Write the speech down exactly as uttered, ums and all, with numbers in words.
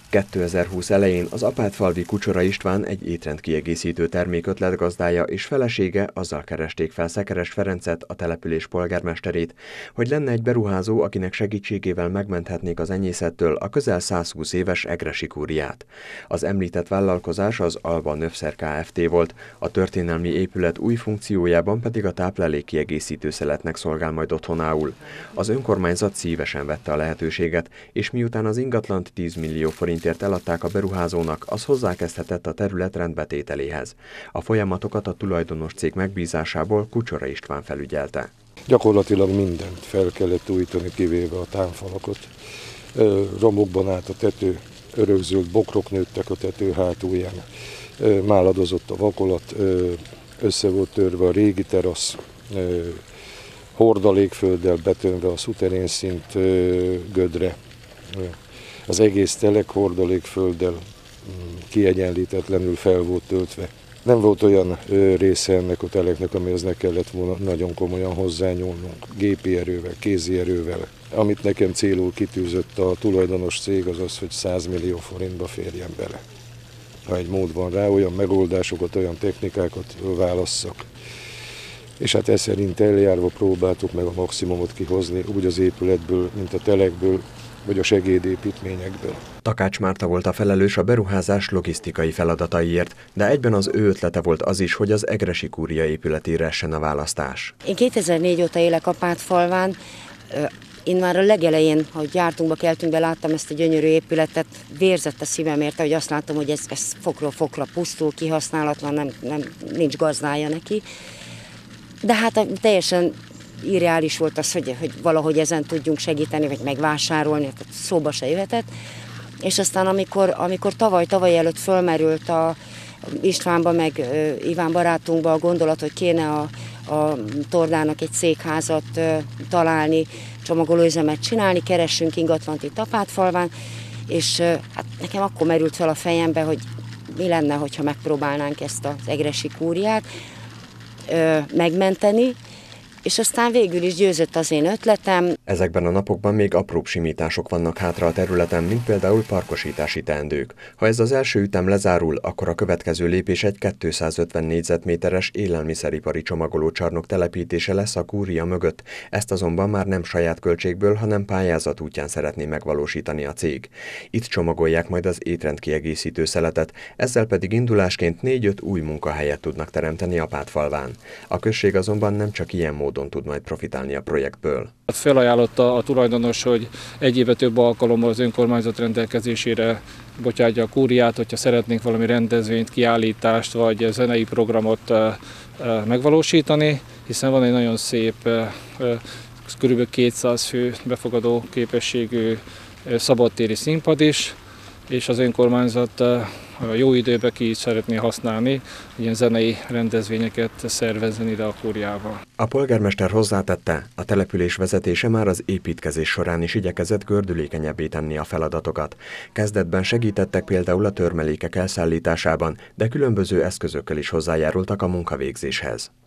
kétezer-húsz elején az Apátfalvi Kucsora István egy étrendkiegészítő termékötlet gazdája és felesége azzal keresték fel Szekeres Ferencet, a település polgármesterét, hogy lenne egy beruházó, akinek segítségével megmenthetnék az enyészettől a közel százhúsz éves egresi kúriát. Az említett vállalkozás az Alba Növszer Kft. Volt, a történelmi épület új funkciójában pedig a táplálékkiegészítő szeletnek szolgál majd otthonául. Az önkormányzat szívesen vette a lehetőséget, és miután az ingatlant tíz millió forintért eladták a beruházónak, az hozzákezdhetett a terület rendbetételéhez. A folyamatokat a tulajdonos cég megbízásából Kucsora István felügyelte. Gyakorlatilag mindent fel kellett újítani, kivéve a támfalakat. Romokban állt a tető, örökzöld bokrok nőttek a tető hátulján, máladozott a vakolat, össze volt törve a régi terasz, hordalékfölddel betönve a szuterén szint gödre. Az egész telek hordalékfölddel kiegyenlítetlenül fel volt töltve. Nem volt olyan része ennek a teleknek, amihez ne kellett volna nagyon komolyan hozzányúlnunk, gépi erővel, kézi erővel. Amit nekem célul kitűzött a tulajdonos cég, az az, hogy száz millió forintba férjen bele. Ha egy mód van rá, olyan megoldásokat, olyan technikákat válasszak. És hát ez szerint eljárva próbáltuk meg a maximumot kihozni, úgy az épületből, mint a telekből, vagy a segédépítményekből. Takács Márta volt a felelős a beruházás logisztikai feladataiért, de egyben az ő ötlete volt az is, hogy az egresi kúria épületére essen a választás. Én kétezer-négy óta élek Apátfalván. Én már a legelején, hogy jártunkba, keltünk be, láttam ezt a gyönyörű épületet, vérzett a szívem érte, hogy azt látom, hogy ez, ez fokról fokra pusztul, kihasználatlan, nem, nem, nincs gazdája neki. De hát teljesen irreális volt az, hogy, hogy valahogy ezen tudjunk segíteni, vagy megvásárolni, tehát szóba se jöhetett. És aztán amikor, amikor tavaly, tavaly előtt fölmerült a Istvánba, meg Iván barátunkba a gondolat, hogy kéne a, a Tordának egy székházat találni, csomagolóüzemet csinálni, keressünk ingatlant itt Apátfalván, és hát nekem akkor merült fel a fejembe, hogy mi lenne, hogyha megpróbálnánk ezt az egresi kúriát megmenteni, és aztán végül is győzött az én ötletem. Ezekben a napokban még apróbb simítások vannak hátra a területen, mint például parkosítási teendők. Ha ez az első ütem lezárul, akkor a következő lépés egy kétszázötven négyzetméteres élelmiszeripari csomagolócsarnok telepítése lesz a kúria mögött. Ezt azonban már nem saját költségből, hanem pályázat útján szeretné megvalósítani a cég. Itt csomagolják majd az étrendkiegészítő szeletet, ezzel pedig indulásként négy-öt új munkahelyet tudnak teremteni Apátfalván. A község azonban nem csak ilyen módon tud majd profitálni a projektből. Felajánlotta a tulajdonos, hogy egy éve több alkalommal az önkormányzat rendelkezésére bocsátja a kúriát, hogyha szeretnénk valami rendezvényt, kiállítást vagy zenei programot megvalósítani, hiszen van egy nagyon szép, kb. kétszáz fő befogadó képességű szabadtéri színpad is, és az önkormányzat jó időben ki is szeretné használni, ilyen zenei rendezvényeket szervezni ide a kúriába. A polgármester hozzátette, a település vezetése már az építkezés során is igyekezett gördülékenyebbé tenni a feladatokat. Kezdetben segítettek például a törmelékek elszállításában, de különböző eszközökkel is hozzájárultak a munkavégzéshez.